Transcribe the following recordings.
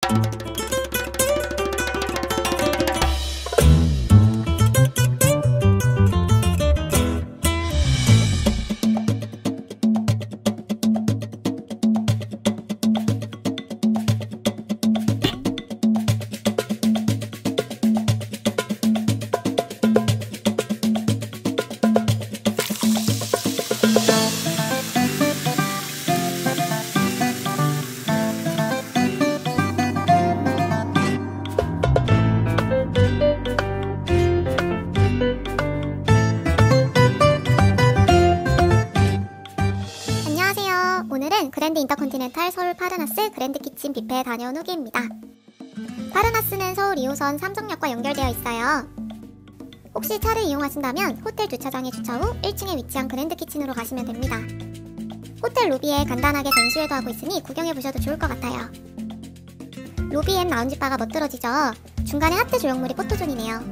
오늘은 그랜드 인터컨티넨탈 서울 파르나스 그랜드 키친 뷔페에 다녀온 후기입니다. 파르나스는 서울 2호선 삼성역과 연결되어 있어요. 혹시 차를 이용하신다면 호텔 주차장에 주차 후 1층에 위치한 그랜드 키친으로 가시면 됩니다. 호텔 로비에 간단하게 전시회도 하고 있으니 구경해보셔도 좋을 것 같아요. 로비엔 라운지바가 멋들어지죠. 중간에 하트 조형물이 포토존이네요.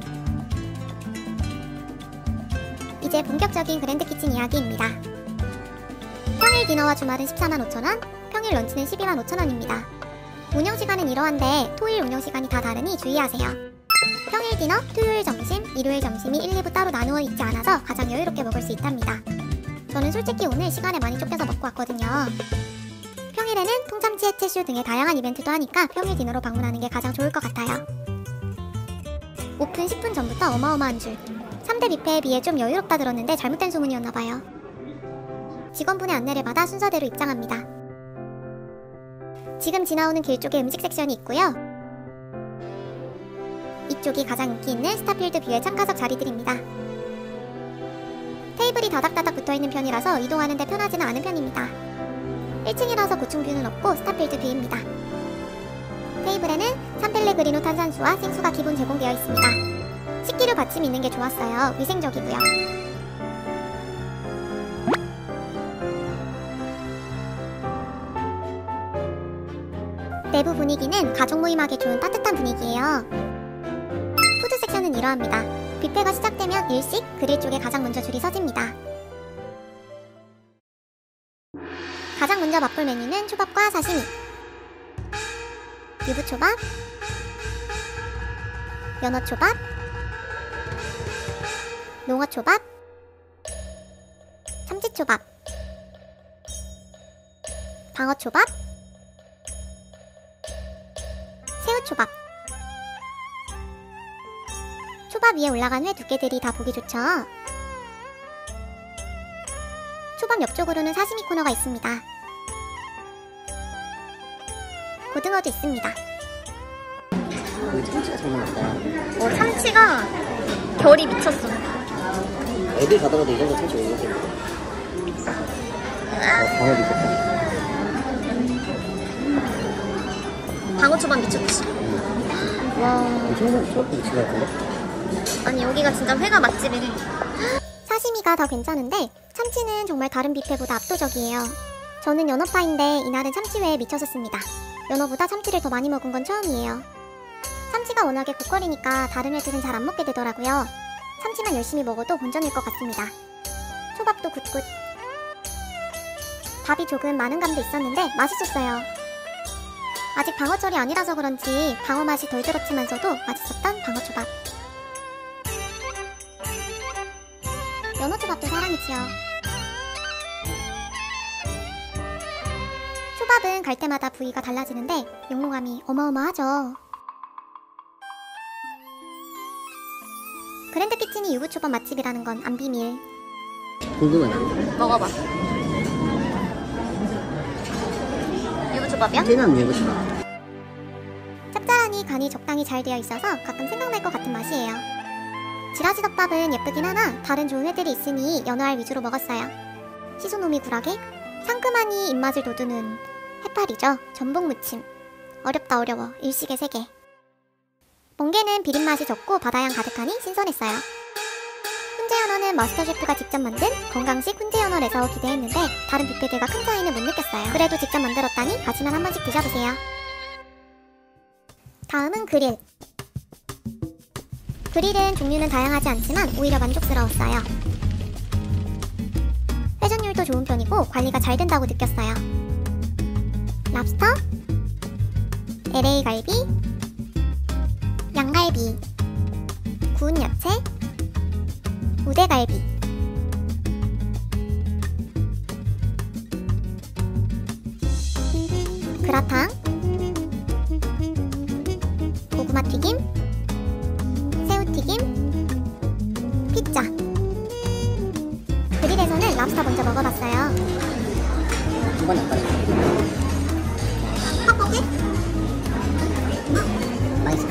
이제 본격적인 그랜드 키친 이야기입니다. 평일 디너와 주말은 145,000원, 평일 런치는 125,000원입니다. 운영시간은 이러한데 토일 운영시간이 다 다르니 주의하세요. 평일 디너, 토요일 점심, 일요일 점심이 1, 2부 따로 나누어 있지 않아서 가장 여유롭게 먹을 수 있답니다. 저는 솔직히 오늘 시간에 많이 쫓겨서 먹고 왔거든요. 평일에는 통참치, 해체쇼 등의 다양한 이벤트도 하니까 평일 디너로 방문하는 게 가장 좋을 것 같아요. 오픈 10분 전부터 어마어마한 줄. 3대 뷔페에 비해 좀 여유롭다 들었는데 잘못된 소문이었나봐요. 직원분의 안내를 받아 순서대로 입장합니다. 지금 지나오는 길 쪽에 음식 섹션이 있고요. 이쪽이 가장 인기 있는 스타필드 뷰의 참가석 자리들입니다. 테이블이 다닥다닥 붙어있는 편이라서 이동하는 데 편하지는 않은 편입니다. 1층이라서 고층 뷰는 없고 스타필드 뷰입니다. 테이블에는 산펠레그리노 탄산수와 생수가 기본 제공되어 있습니다. 식기류 받침이 있는 게 좋았어요. 위생적이고요. 내부 분위기는 가족 모임하기 좋은 따뜻한 분위기예요. 푸드 섹션은 이러합니다. 뷔페가 시작되면 일식, 그릴 쪽에 가장 먼저 줄이 서집니다. 가장 먼저 맛볼 메뉴는 초밥과 사시미, 유부초밥, 연어초밥, 농어초밥, 참치초밥, 방어초밥, 새우초밥. 초밥 위에 올라간 회 두께들이 다 보기 좋죠? 초밥 옆쪽으로는 사시미 코너가 있습니다. 고등어도 있습니다. 여기 참치가 장난 아니다. 참치가 결이 미쳤어. 애들 가다가도 이 정도 참치 못 먹겠네. 방어 미쳤다. 방어초밥 미쳤지. 와. 엄청 초밥도 미친 것 같은데? 아니 여기가 진짜 회가 맛집이래. 사시미가 더 괜찮은데 참치는 정말 다른 뷔페보다 압도적이에요. 저는 연어파인데 이날은 참치회에 미쳤었습니다. 연어보다 참치를 더 많이 먹은 건 처음이에요. 참치가 워낙에 고퀄이니까 다른 회들은 잘 안 먹게 되더라고요. 참치만 열심히 먹어도 본전일 것 같습니다. 초밥도 굿굿. 밥이 조금 많은 감도 있었는데 맛있었어요. 아직 방어철이 아니라서 그런지 방어 맛이 덜 들었지만서도 맛있었던 방어초밥. 연어초밥도 사랑이지요. 초밥은 갈 때마다 부위가 달라지는데 영롱함이 어마어마하죠. 그랜드 키친이 유부초밥 맛집이라는 건 안 비밀. 궁금하네. 먹어봐. 유부초밥이야? 진한 유부초밥. 짭짤하니 간이 적당히 잘 되어 있어서 가끔 생각날 것 같은 맛이에요. 지라시 덮밥은 예쁘긴 하나 다른 좋은 회들이 있으니 연어알 위주로 먹었어요. 시소노미 구라게, 상큼하니 입맛을 돋우는 해파리죠. 전복무침. 어렵다 어려워. 일식의 세계. 멍게는 비린맛이 적고 바다향 가득하니 신선했어요. 훈제 연어는 마스터 셰프가 직접 만든 건강식 훈제 연어래서 기대했는데 다른 뷔페들과 큰 차이는 못 느꼈어요. 그래도 직접 만들었다니 가시면 한 번씩 드셔보세요. 다음은 그릴. 그릴은 종류는 다양하지 않지만 오히려 만족스러웠어요. 회전율도 좋은 편이고 관리가 잘 된다고 느꼈어요. 랍스터, LA 갈비, 양갈비, 구운 야채, 우대갈비, 그라탕, 고구마 튀김, 새우튀김, 피자. 그릴에서는 랍스터 먼저 먹어봤어요. 한 번에 안 빠졌어. 퍽퍽해? 맛있어.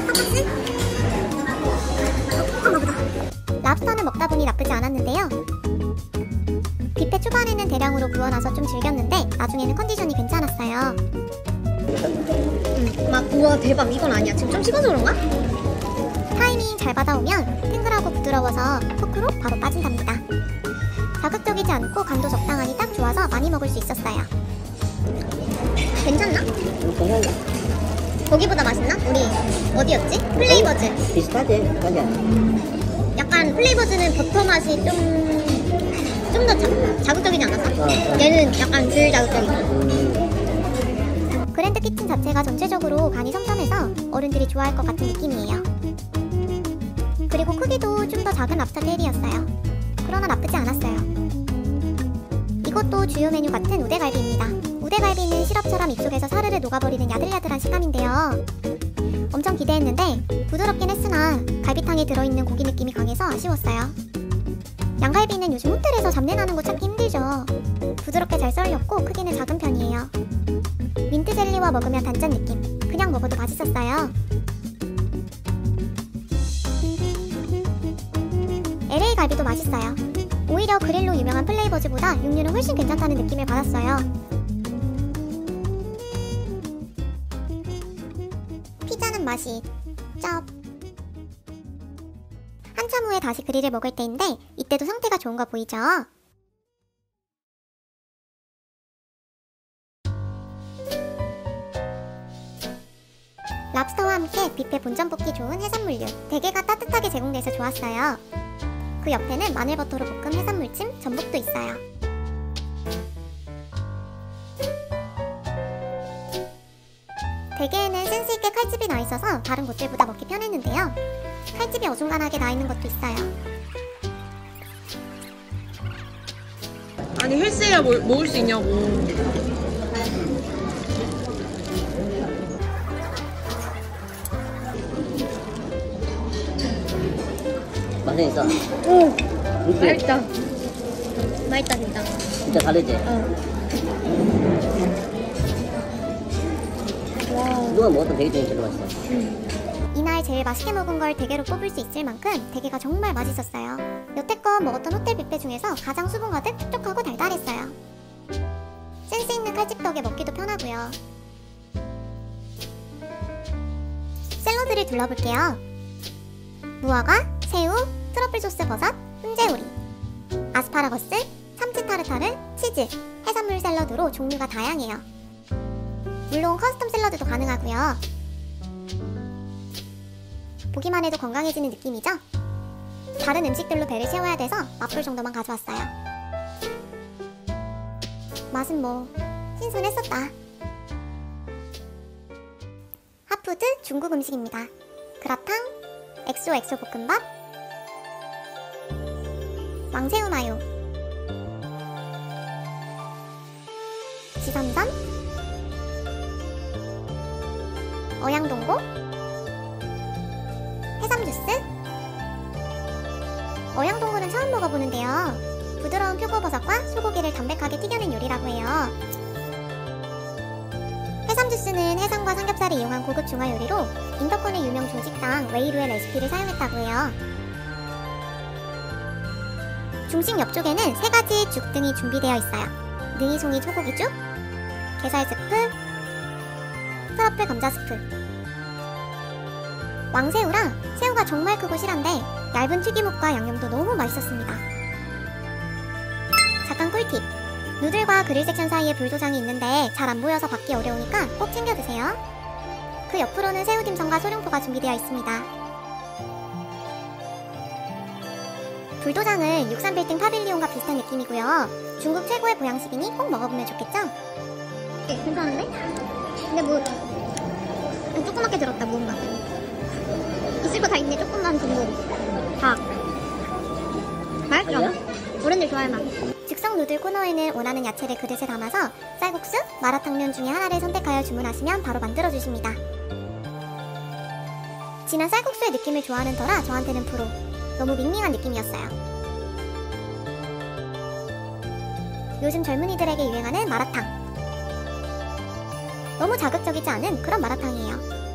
랍스터는 먹다 보니 나쁘지 않았는데요. 뷔페 초반에는 대량으로 구워놔서 좀 즐겼는데 나중에는 컨디션이 괜찮았어요. 막 우와 대박 이건 아니야. 지금 좀 식어서 그런가? 타이밍 잘 받아오면 탱글하고 부드러워서 포크로 바로 빠진답니다. 자극적이지 않고 간도 적당하니 딱 좋아서 많이 먹을 수 있었어요. 괜찮나? 괜찮다. 거기보다 맛있나? 우리 어디였지? 플레이버즈. 비슷하지? 맞아. 약간 플레이버즈는 버터 맛이 좀 더 자극적이지 않았어? 얘는 약간 덜 자극적이고. 그랜드 키친 자체가 전체적으로 간이 섬섬해서 어른들이 좋아할 것 같은 느낌이에요. 그리고 크기도 좀 더 작은 랍스터 테일이었어요. 그러나 나쁘지 않았어요. 이것도 주요 메뉴 같은 우대갈비입니다. 우대갈비는 시럽처럼 입속에서 사르르 녹아버리는 야들야들한 식감인데요. 엄청 기대했는데 부드럽긴 했으나 갈비탕에 들어있는 고기 느낌이 강해서 아쉬웠어요. 양갈비는 요즘 호텔에서 잡내나는 거 찾기 힘들죠. 부드럽게 잘 썰렸고 크기는 작은 편이에요. 민트 젤리와 먹으면 단짠 느낌. 그냥 먹어도 맛있었어요. LA 갈비도 맛있어요. 오히려 그릴로 유명한 플레이버즈보다 육류는 훨씬 괜찮다는 느낌을 받았어요. 피자는 맛이 쩝. 한참 후에 다시 그릴을 먹을 때인데 이때도 상태가 좋은 거 보이죠? 랍스터와 함께 뷔페 본점 뽑기 좋은 해산물류, 대게가 따뜻하게 제공돼서 좋았어요. 그 옆에는 마늘버터로 볶은 해산물찜, 전복도 있어요. 대게에는 센스있게 칼집이 나있어서 다른 곳들보다 먹기 편했는데요. 칼집이 어중간하게 나있는 것도 있어요. 아니 헬스해야 먹을 수 있냐고. 맛있어. 오 근데 맛있다. 맛있다 진짜. 진짜 다르지? 와. 누가 먹었던 대게 중에 제일 맛있어. 이날 제일 맛있게 먹은 걸 대게로 꼽을 수 있을 만큼 대게가 정말 맛있었어요. 여태껏 먹었던 호텔 뷔페 중에서 가장 수분 가득 촉촉하고 달달했어요. 센스 있는 칼집 덕에 먹기도 편하고요. 샐러드를 둘러볼게요. 무화과, 새우, 트러플 소스 버섯, 훈제오리, 아스파라거스, 참치 타르타르, 치즈, 해산물 샐러드로 종류가 다양해요. 물론 커스텀 샐러드도 가능하고요. 보기만 해도 건강해지는 느낌이죠? 다른 음식들로 배를 채워야 돼서 맛볼 정도만 가져왔어요. 맛은 뭐 신선했었다. 핫푸드 중국 음식입니다. 그라탕, 엑소 볶음밥, 왕새우 마요, 지삼선, 어양동고, 해삼 주스. 어양동고는 처음 먹어보는데요. 부드러운 표고버섯과 소고기를 담백하게 튀겨낸 요리라고 해요. 해삼 주스는 해삼과 삼겹살을 이용한 고급 중화 요리로 인터컨의 유명 중식당 웨이루의 레시피를 사용했다고 해요. 중식 옆쪽에는 3가지 죽 등이 준비되어 있어요. 능이송이 소고기죽, 게살 스프, 트러플 감자 스프. 왕새우랑 새우가 정말 크고 실한데 얇은 튀김옷과 양념도 너무 맛있었습니다. 잠깐 꿀팁! 누들과 그릴 섹션 사이에 불도장이 있는데 잘 안 보여서 받기 어려우니까 꼭 챙겨 드세요. 그 옆으로는 새우 딤섬과 소룡포가 준비되어 있습니다. 불도장은 육산 빌딩 파빌리온과 비슷한 느낌이고요. 중국 최고의 보양식이니 꼭 먹어보면 좋겠죠? 괜찮은데? 근데 뭐 조그맣게 들었다 무언가. 있을 거 다 있네. 조그만 두부. 다. 맛있죠? 아니야? 어른들 좋아할 맛. 즉석 누들 코너에는 원하는 야채를 그릇에 담아서 쌀국수, 마라탕면 중에 하나를 선택하여 주문하시면 바로 만들어주십니다. 진한 쌀국수의 느낌을 좋아하는 터라 저한테는 프로. 너무 밍밍한 느낌이었어요. 요즘 젊은이들에게 유행하는 마라탕. 너무 자극적이지 않은 그런 마라탕이에요.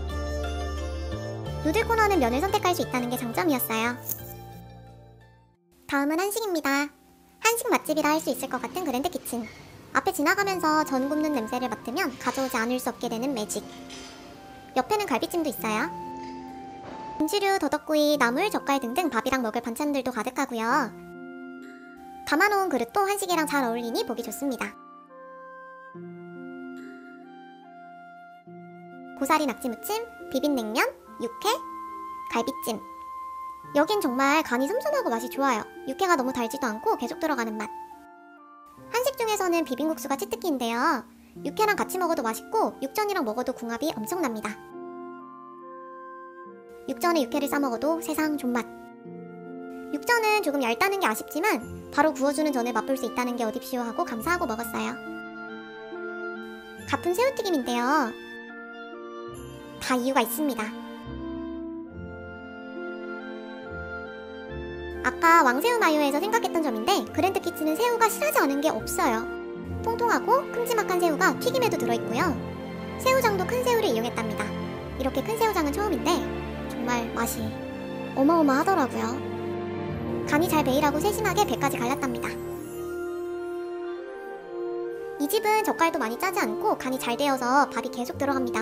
누들 코너는 면을 선택할 수 있다는 게 장점이었어요. 다음은 한식입니다. 한식 맛집이라 할 수 있을 것 같은 그랜드 키친. 앞에 지나가면서 전 굽는 냄새를 맡으면 가져오지 않을 수 없게 되는 매직. 옆에는 갈비찜도 있어요. 김치류, 더덕구이, 나물, 젓갈 등등 밥이랑 먹을 반찬들도 가득하고요. 담아놓은 그릇도 한식이랑 잘 어울리니 보기 좋습니다. 고사리 낙지무침, 비빔냉면, 육회, 갈비찜. 여긴 정말 간이 슴슴하고 맛이 좋아요. 육회가 너무 달지도 않고 계속 들어가는 맛. 한식 중에서는 비빔국수가 치트키인데요. 육회랑 같이 먹어도 맛있고 육전이랑 먹어도 궁합이 엄청납니다. 육전에 육회를 싸먹어도 세상 존맛. 육전은 조금 얇다는 게 아쉽지만 바로 구워주는 전에 맛볼 수 있다는 게 어딥시오 하고 감사하고 먹었어요. 가쁜 새우튀김인데요. 다 이유가 있습니다. 아까 왕새우 마요에서 생각했던 점인데 그랜드 키친은 새우가 실하지 않은 게 없어요. 통통하고 큼지막한 새우가 튀김에도 들어있고요. 새우장도 큰 새우를 이용했답니다. 이렇게 큰 새우장은 처음인데 정말 맛이 어마어마하더라고요. 간이 잘 배이라고 세심하게 배까지 갈랐답니다. 이 집은 젓갈도 많이 짜지 않고 간이 잘 되어서 밥이 계속 들어갑니다.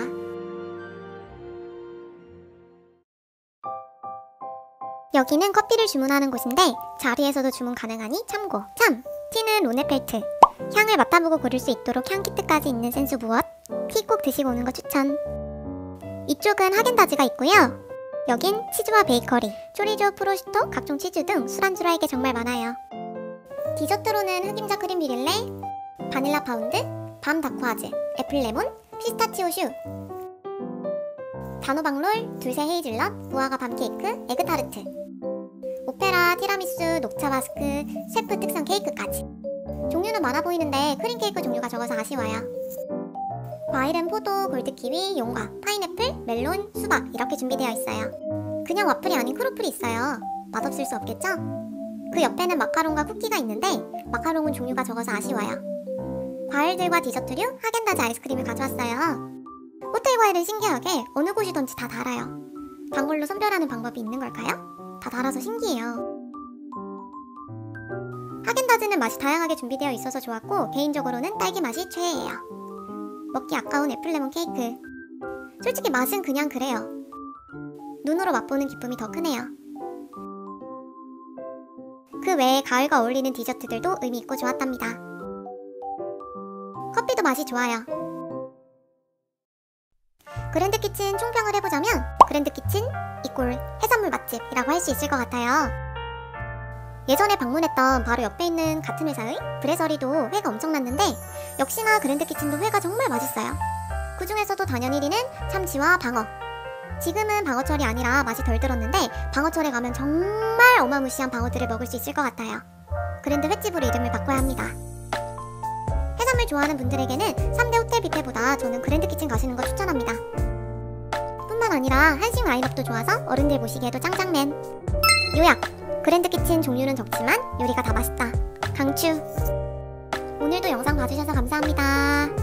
여기는 커피를 주문하는 곳인데 자리에서도 주문 가능하니 참고. 참! 티는 로네펠트. 향을 맡아보고 고를 수 있도록 향키트까지 있는 센스 무엇? 티 꼭 드시고 오는 거 추천. 이쪽은 하겐다즈가 있고요. 여긴 치즈와 베이커리, 초리조, 프로슈토, 각종 치즈 등 술안주로 할 게 정말 많아요. 디저트로는 흑임자 크림 비릴레, 바닐라 파운드, 밤 다쿠아즈, 애플 레몬, 피스타치오 슈, 단호박롤, 둘세 헤이즐넛, 무화과 밤케이크, 에그타르트, 오페라, 티라미수, 녹차 마스크, 셰프 특선 케이크까지. 종류는 많아 보이는데 크림 케이크 종류가 적어서 아쉬워요. 과일은 포도, 골드키위, 용과, 파인애플, 멜론, 수박 이렇게 준비되어 있어요. 그냥 와플이 아닌 크로플이 있어요. 맛없을 수 없겠죠? 그 옆에는 마카롱과 쿠키가 있는데 마카롱은 종류가 적어서 아쉬워요. 과일들과 디저트류, 하겐다즈 아이스크림을 가져왔어요. 호텔 과일은 신기하게 어느 곳이든지 다 달아요. 단골로 선별하는 방법이 있는 걸까요? 다 달아서 신기해요. 하겐다즈는 맛이 다양하게 준비되어 있어서 좋았고 개인적으로는 딸기 맛이 최애예요. 먹기 아까운 애플레몬 케이크. 솔직히 맛은 그냥 그래요. 눈으로 맛보는 기쁨이 더 크네요. 그 외에 가을과 어울리는 디저트들도 의미있고 좋았답니다. 커피도 맛이 좋아요. 그랜드 키친 총평을 해보자면 그랜드 키친 이꼴 해산물 맛집이라고 할 수 있을 것 같아요. 예전에 방문했던 바로 옆에 있는 같은 회사의 브레서리도 회가 엄청났는데 역시나 그랜드 키친도 회가 정말 맛있어요. 그 중에서도 단연 1위는 참치와 방어. 지금은 방어철이 아니라 맛이 덜 들었는데 방어철에 가면 정말 어마무시한 방어들을 먹을 수 있을 것 같아요. 그랜드 횟집으로 이름을 바꿔야 합니다. 해산물 좋아하는 분들에게는 3대 호텔 뷔페보다 저는 그랜드 키친 가시는 거 추천합니다. 뿐만 아니라 한식 라인업도 좋아서 어른들 보시기에도 짱짱맨. 요약! 그랜드 키친 종류는 적지만 요리가 다 맛있다. 강추! 오늘도 영상 봐주셔서 감사합니다.